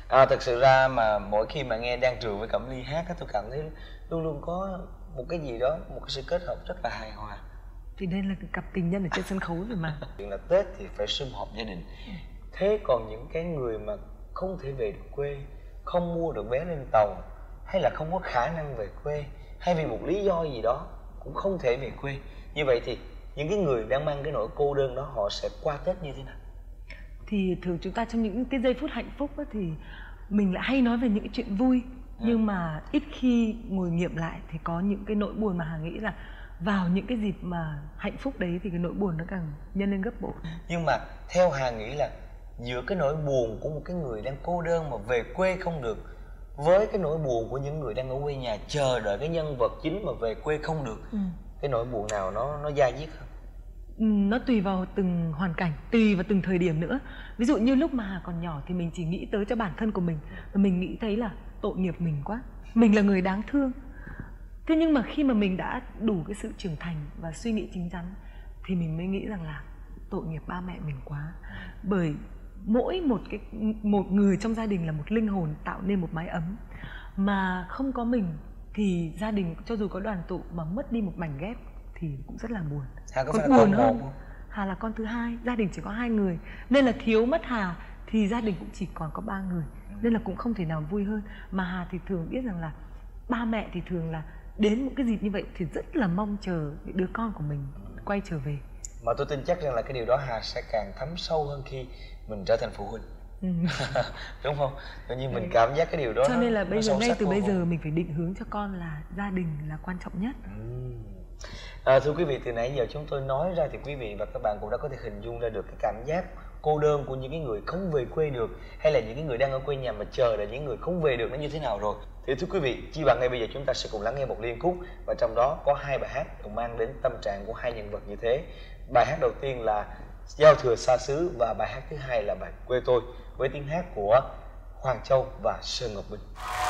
Thực sự ra mà mỗi khi mà nghe Đan Trường với Cẩm Ly hát á, tôi cảm thấy luôn luôn có một cái gì đó, một cái sự kết hợp rất là hài hòa. Thì đây là cái cặp tình nhân ở trên sân khấu rồi mà. Chuyện là Tết thì phải sum họp gia đình. Thế còn những cái người mà không thể về được quê, không mua được vé lên tàu, hay là không có khả năng về quê, hay vì một lý do gì đó cũng không thể về quê, như vậy thì những cái người đang mang cái nỗi cô đơn đó họ sẽ qua Tết như thế nào? Thì thường chúng ta trong những cái giây phút hạnh phúc á, thì mình lại hay nói về những cái chuyện vui, nhưng mà ít khi ngồi nghiệm lại thì có những cái nỗi buồn mà Hà nghĩ là vào những cái dịp mà hạnh phúc đấy thì cái nỗi buồn nó càng nhân lên gấp bội. Nhưng mà theo Hà nghĩ là giữa cái nỗi buồn của một cái người đang cô đơn mà về quê không được, với cái nỗi buồn của những người đang ở quê nhà chờ đợi cái nhân vật chính mà về quê không được, cái nỗi buồn nào nó dai dứt hơn? Nó tùy vào từng hoàn cảnh, tùy vào từng thời điểm nữa. Ví dụ như lúc mà Hà còn nhỏ thì mình chỉ nghĩ tới cho bản thân của mình, và mình nghĩ thấy là tội nghiệp mình quá, mình là người đáng thương. Thế nhưng mà khi mà mình đã đủ cái sự trưởng thành và suy nghĩ chín chắn thì mình mới nghĩ rằng là tội nghiệp ba mẹ mình quá. Bởi mỗi một người trong gia đình là một linh hồn tạo nên một mái ấm, mà không có mình thì gia đình cho dù có đoàn tụ mà mất đi một mảnh ghép thì cũng rất là buồn. Hà có Còn phải là buồn con hơn, một không? Hà là con thứ hai, gia đình chỉ có 2 người, nên là thiếu mất Hà thì gia đình cũng chỉ còn có 3 người, nên là cũng không thể nào vui hơn. Mà Hà thì thường biết rằng là ba mẹ thì thường là đến một cái dịp như vậy thì rất là mong chờ đứa con của mình quay trở về. Mà tôi tin chắc rằng là cái điều đó Hà sẽ càng thấm sâu hơn khi mình trở thành phụ huynh. Đúng không? Tự nhiên mình cảm giác cái điều đó. Cho nên là bây giờ, ngay từ bây vô cùng. giờ mình phải định hướng cho con là gia đình là quan trọng nhất. Thưa quý vị, từ nãy giờ chúng tôi nói ra thì quý vị và các bạn cũng đã có thể hình dung ra được cái cảm giác cô đơn của những cái người không về quê được, hay là những cái người đang ở quê nhà mà chờ đợi những người không về được nó như thế nào rồi. Thì thưa quý vị, chi bằng ngay bây giờ chúng ta sẽ cùng lắng nghe một liên khúc, và trong đó có 2 bài hát cùng mang đến tâm trạng của 2 nhân vật như thế. Bài hát đầu tiên là Giao thừa xa xứ, và bài hát thứ hai là bài Quê tôi, với tiếng hát của Hoàng Châu và Sơn Ngọc Minh.